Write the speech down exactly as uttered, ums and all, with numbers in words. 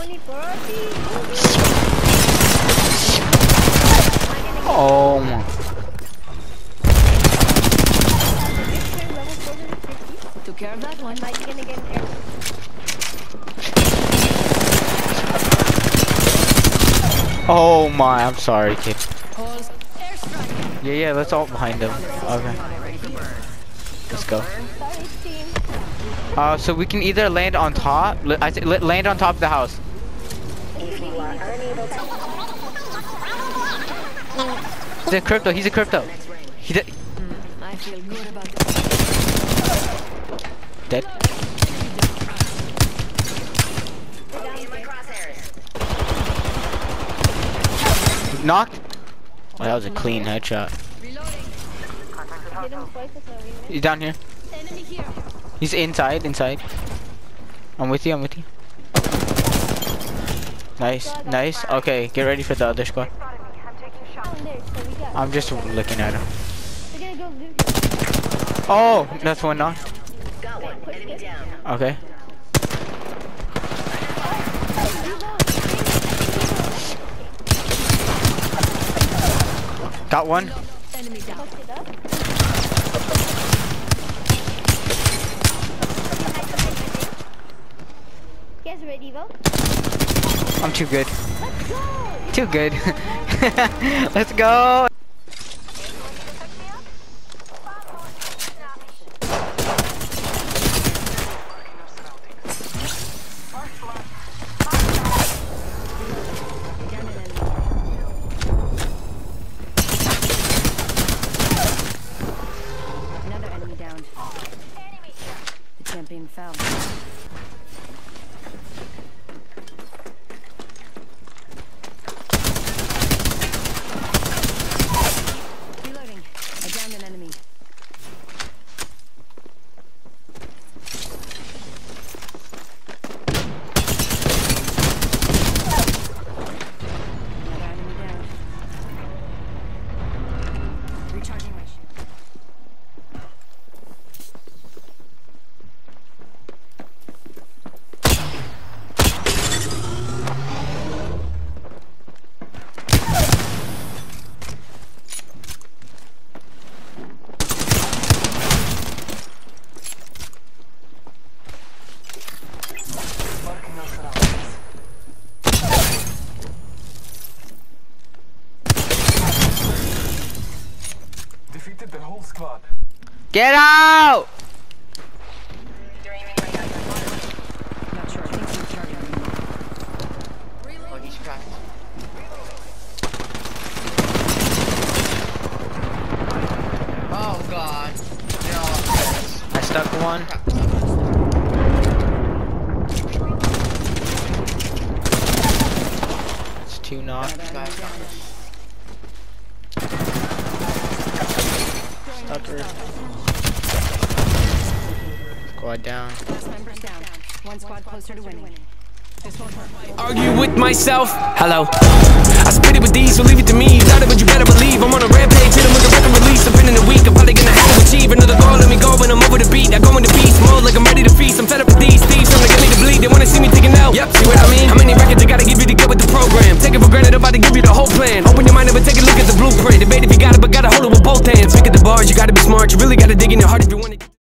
Oh my. Took care of that one. Oh my, I'm sorry, kid. Yeah, yeah, let's all behind them. Okay. Let's go. Uh, so we can either land on top. I say land on top of the house. He's a crypto. He's a crypto. He did. I feel good about Dead. Knocked. Oh, that was a clean headshot. He's down here. He's inside. Inside. I'm with you. I'm with you. Nice. Nice. Okay, get ready for the other squad. I'm just looking at him. Oh, that's one knocked. Okay. Got one. I'm too good. Too good. Let's go. Champion fell. Reloading. I downed an enemy. Another enemy down. Recharging my shield. Defeated the whole squad. Get out! Not sure. I think he's charging. Oh, he's cracked. Oh god. No. I stuck one. It's two knocked. Stucker. Squad down. Members down. One squad closer to winning. Argue with myself. Hello. I spit it with these, so leave it to me. Doubt it, but you better believe I'm on a rampage. Hit 'em with a record release. I've been in a week. I'm probably gonna have to achieve another goal. Let me go when I'm over the beat. I go into beast mode like I'm ready to feast. I'm fed up with these thieves. Trying to get me to bleed. They wanna see me taking out. Yep, see what I mean? How many records I gotta give you to get with the program? Take it for granted about the